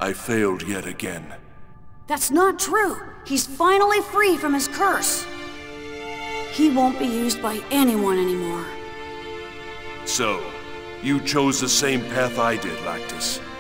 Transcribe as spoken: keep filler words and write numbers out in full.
I failed yet again. That's not true. He's finally free from his curse. He won't be used by anyone anymore. So, you chose the same path I did, Lactus.